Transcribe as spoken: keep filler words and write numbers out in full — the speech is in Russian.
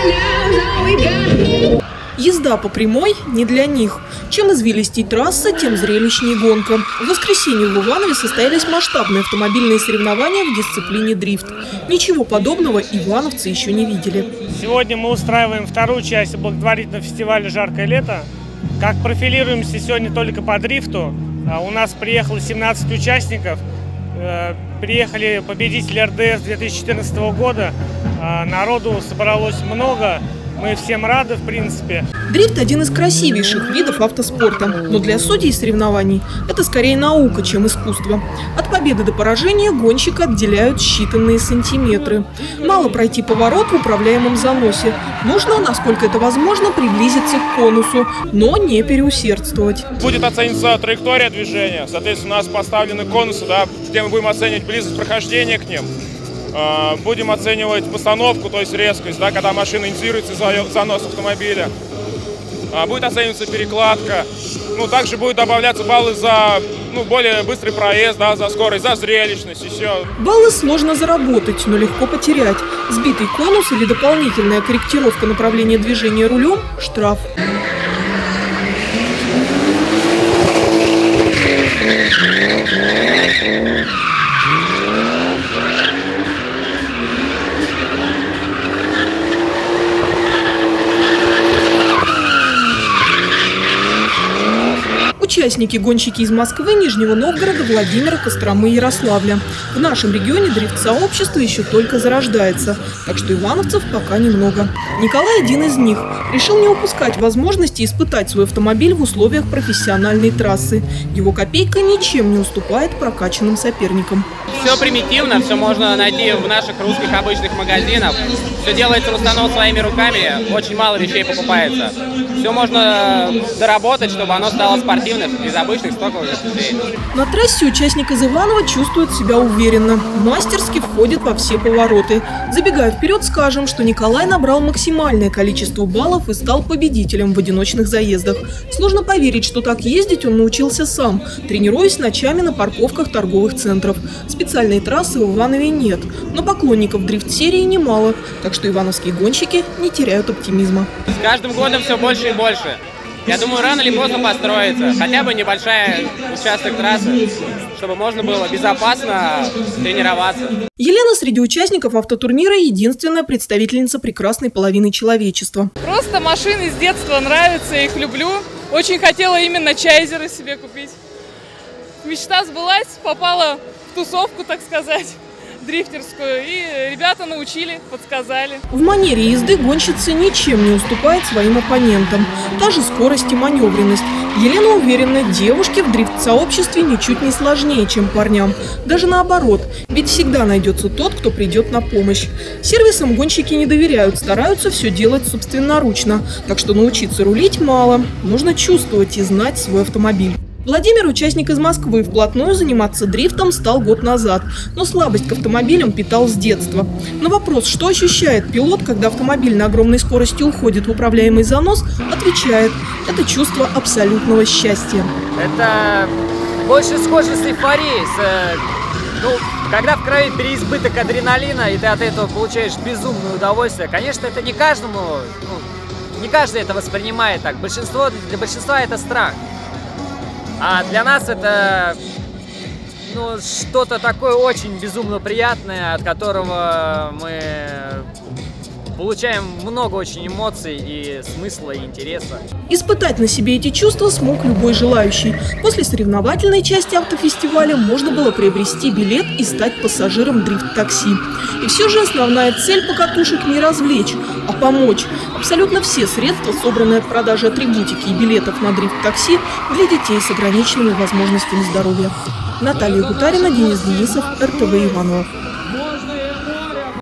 Езда по прямой не для них. Чем извилистей трасса, тем зрелищнее гонка. В воскресенье в Иванове состоялись масштабные автомобильные соревнования в дисциплине дрифт. Ничего подобного ивановцы еще не видели. Сегодня мы устраиваем вторую часть благотворительного фестиваля «Жаркое лето». Как профилируемся сегодня только по дрифту, у нас приехало семнадцать участников. Приехали победители эр дэ эс две тысячи четырнадцатого года. Народу собралось много. Мы всем рады, в принципе. Дрифт – один из красивейших видов автоспорта. Но для судей соревнований это скорее наука, чем искусство. От победы до поражения гонщика отделяют считанные сантиметры. Мало пройти поворот в управляемом заносе. Нужно, насколько это возможно, приблизиться к конусу, но не переусердствовать. Будет оцениваться траектория движения. Соответственно, у нас поставлены конусы, да, где мы будем оценивать близость прохождения к ним. Будем оценивать постановку, то есть резкость, да, когда машина инициируется занос автомобиля. Будет оцениваться перекладка. Ну, также будут добавляться баллы за ну, более быстрый проезд, да, за скорость, за зрелищность и все. Баллы сложно заработать, но легко потерять. Сбитый конус или дополнительная корректировка направления движения рулем – штраф. Участники – гонщики из Москвы, Нижнего Новгорода, Владимира, Костромы и Ярославля. В нашем регионе дрифт-сообщество еще только зарождается, так что ивановцев пока немного. Николай один из них. Решил не упускать возможности испытать свой автомобиль в условиях профессиональной трассы. Его копейка ничем не уступает прокачанным соперникам. Все примитивно, все можно найти в наших русских обычных магазинах. Все делается в основном своими руками, очень мало вещей покупается. Все можно доработать, чтобы оно стало спортивным, без обычных стоковых вещей. На трассе участник из Иванова чувствует себя уверенно. Мастерски входит во все повороты. Забегая вперед, скажем, что Николай набрал максимальное количество баллов и стал победителем в одиночных заездах. Сложно поверить, что так ездить он научился сам, тренируясь ночами на парковках торговых центров. Специальной трассы в Иванове нет, но поклонников дрифт-серии немало, так что ивановские гонщики не теряют оптимизма. С каждым годом все больше и больше. Я думаю, рано или поздно построится хотя бы небольшая участок трассы, чтобы можно было безопасно тренироваться. Елена среди участников автотурнира единственная представительница прекрасной половины человечества. Просто машины с детства нравятся, я их люблю. Очень хотела именно чайзеры себе купить. Мечта сбылась, попала в тусовку, так сказать, дрифтерскую, и ребята научили, подсказали. В манере езды гонщица ничем не уступает своим оппонентам. Та же скорость и маневренность. Елена уверена, девушке в дрифт-сообществе ничуть не сложнее, чем парням. Даже наоборот, ведь всегда найдется тот, кто придет на помощь. Сервисам гонщики не доверяют, стараются все делать собственноручно. Так что научиться рулить мало, нужно чувствовать и знать свой автомобиль. Владимир, участник из Москвы, вплотную заниматься дрифтом стал год назад, но слабость к автомобилям питал с детства. На вопрос, что ощущает пилот, когда автомобиль на огромной скорости уходит в управляемый занос, отвечает – это чувство абсолютного счастья. Это больше схоже с эйфорией. С, ну, когда в крови переизбыток адреналина, и ты от этого получаешь безумное удовольствие, конечно, это не каждому, ну, не каждый это воспринимает так. Большинство, для большинства это страх. А для нас это ну, что-то такое очень безумно приятное, от которого мы получаем много очень эмоций и смысла, и интереса. Испытать на себе эти чувства смог любой желающий. После соревновательной части автофестиваля можно было приобрести билет и стать пассажиром дрифт-такси. И все же основная цель покатушек не развлечь, а помочь. Абсолютно все средства, собранные от продажи атрибутики и билетов на дрифт-такси, для детей с ограниченными возможностями здоровья. Наталья Гутарина, Денис Денисов, эр тэ вэ Иваново.